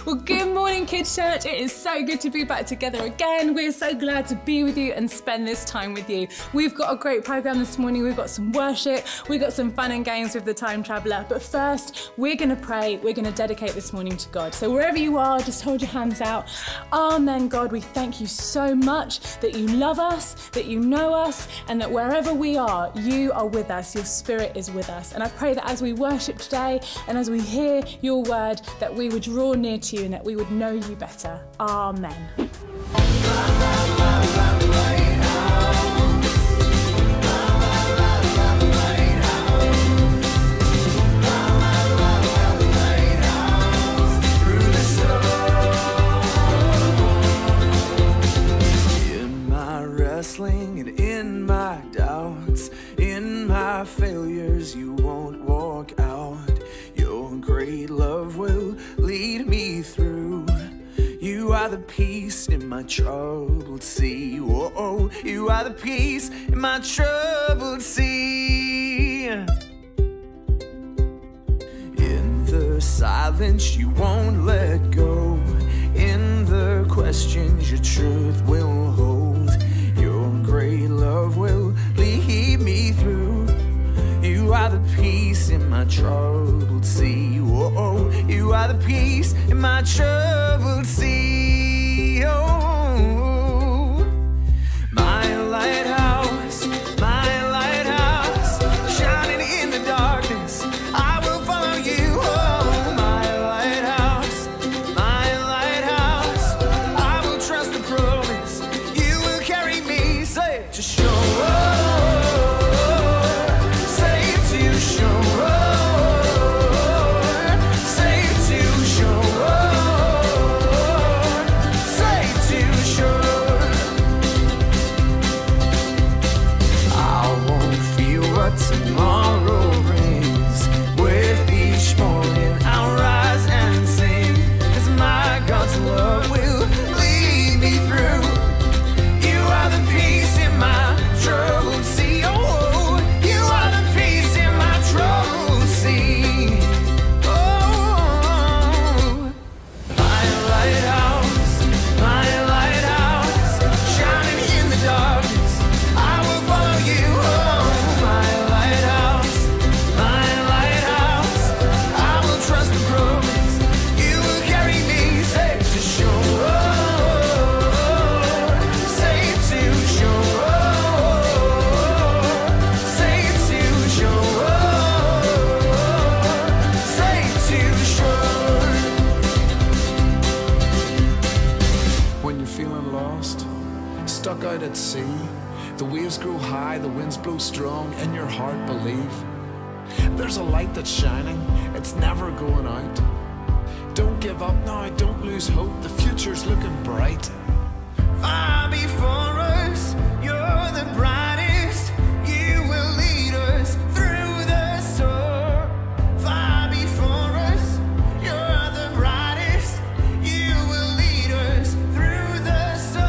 Well, good morning, Kids Church. It is so good to be back together again. We're so glad to be with you and spend this time with you. We've got a great program this morning. We've got some worship. We've got some fun and games with the Time Traveller. But first, we're going to pray. We're going to dedicate this morning to God. So wherever you are, just hold your hands out. Amen, God, we thank you so much that you love us, that you know us, and that wherever we are, you are with us. Your Spirit is with us. And I pray that as we worship today and as we hear your word, that we would draw near to you and that we would know you better. Amen. In my wrestling and in my doubts, in my failures, you won't walk out. Your great love will lead me through. You are the peace in my troubled sea. Whoa, you are the peace in my troubled sea. In the silence, you won't let go. In the questions, your truth will hold. Your great love will lead me through. You are the peace in my troubled sea. Whoa, you are the peace in my troubled sea. Oh, my lighthouse, shining in the darkness, I will follow you. Oh, my lighthouse, I will trust the promise. You will carry me safe to shore. Tomorrow brings. With each morning I'll rise and sing, 'cause my God's love will lead me through. You are the peace in my troubled sea. Oh, you are the peace in my troubled sea. Oh, my lighthouse, shining in the darkness, I will follow you. Oh, stuck out at sea, the waves grow high, the winds blow strong, in your heart believe there's a light that's shining, it's never going out. Don't give up now, don't lose hope, the future's looking bright. Far before us, you're the brightest, you will lead us through the storm. Far before us, you're the brightest, you will lead us through the storm.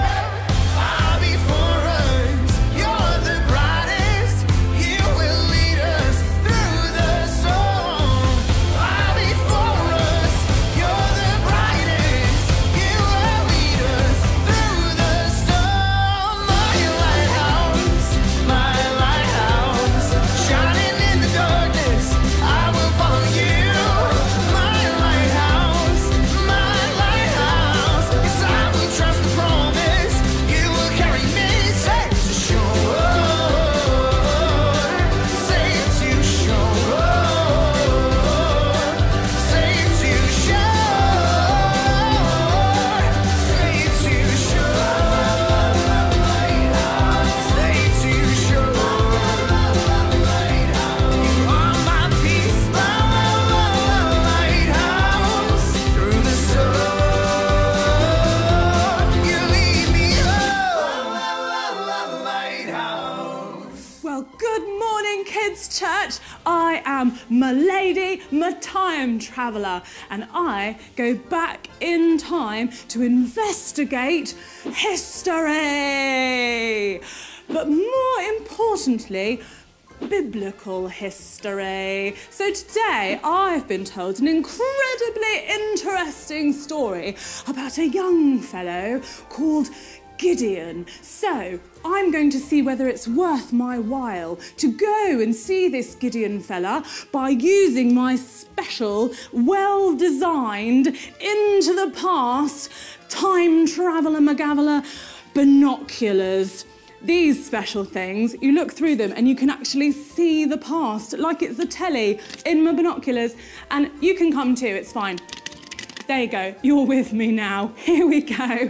Church, I am Milady, my time traveller, and I go back in time to investigate history. But more importantly, biblical history. So today I've been told an incredibly interesting story about a young fellow called Gideon. So I'm going to see whether it's worth my while to go and see this Gideon fella by using my special, well-designed, into the past, time traveller McGaveller binoculars. These special things, you look through them and you can actually see the past, like it's a telly in my binoculars. And you can come too, it's fine. There you go, you're with me now. Here we go.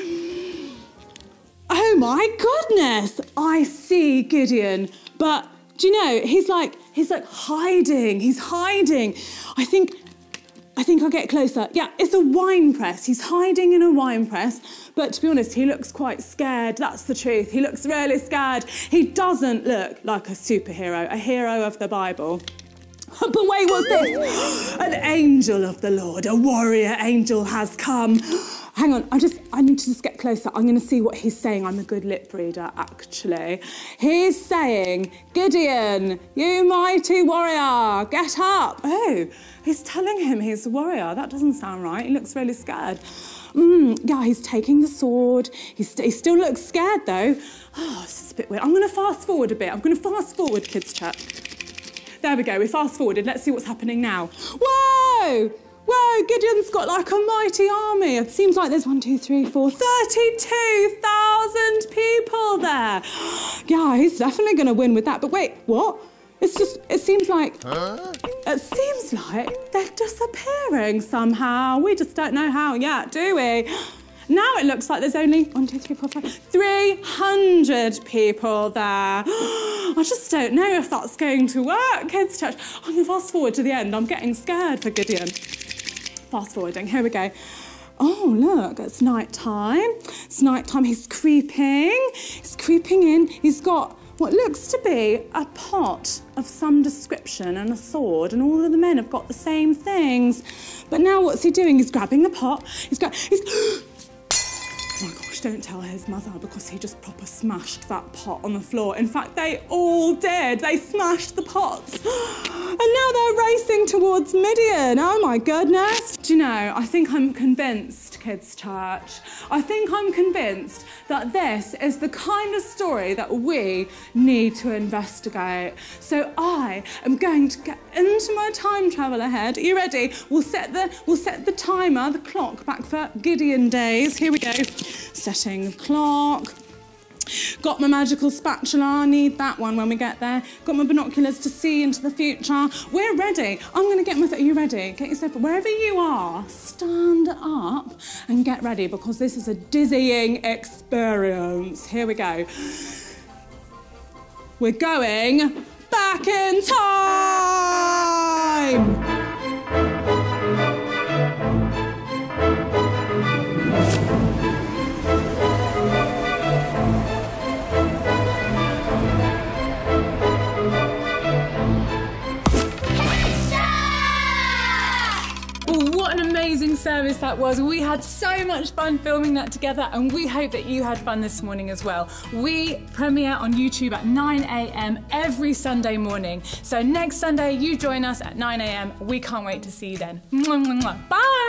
Oh my goodness, I see Gideon. But do you know, he's like hiding, he's hiding. I think I'll get closer. Yeah, it's a wine press. He's hiding in a wine press. But to be honest, he looks quite scared. That's the truth. He looks really scared. He doesn't look like a superhero, a hero of the Bible. But wait, what's this? An angel of the Lord, a warrior angel has come. Hang on, I need to just get closer. I'm going to see what he's saying. I'm a good lip reader, actually. He's saying, Gideon, you mighty warrior, get up. Oh, he's telling him he's a warrior. That doesn't sound right. He looks really scared. Yeah, he's taking the sword. He still looks scared, though. Oh, this is a bit weird. I'm going to fast forward a bit. I'm going to fast forward, kids chat. There we go. We fast forwarded. Let's see what's happening now. Whoa! Whoa, Gideon's got like a mighty army. It seems like there's 32,000 people there. Yeah, he's definitely going to win with that. But wait, what? It seems like they're disappearing somehow. We just don't know how yet, do we? Now it looks like there's only 300 people there. I just don't know if that's going to work, kids' church. I'm going to fast forward to the end. I'm getting scared for Gideon. Fast forwarding, here we go. Oh, look, it's night time. It's night time. He's creeping in. He's got what looks to be a pot of some description and a sword, and all of the men have got the same things. But now what's he doing? He's grabbing the pot. Oh my gosh, don't tell his mother, because he just proper smashed that pot on the floor. In fact, they all did. They smashed the pots. And now they're racing towards Midian. Oh my goodness. Do you know, I think I'm convinced, kids' church. I think I'm convinced that this is the kind of story that we need to investigate. So I am going to get into my time travel ahead. Are you ready? We'll set the timer, the clock back for Gideon days. Here we go. Setting the clock. Got my magical spatula, I need that one when we get there. Got my binoculars to see into the future. We're ready. I'm going to get are you ready? Get yourself, wherever you are, stand up and get ready, because this is a dizzying experience. Here we go. We're going back in time. Amazing service that was. We had so much fun filming that together, and we hope that you had fun this morning as well. We premiere on YouTube at 9 a.m. every Sunday morning. So next Sunday, you join us at 9 a.m. We can't wait to see you then. Bye!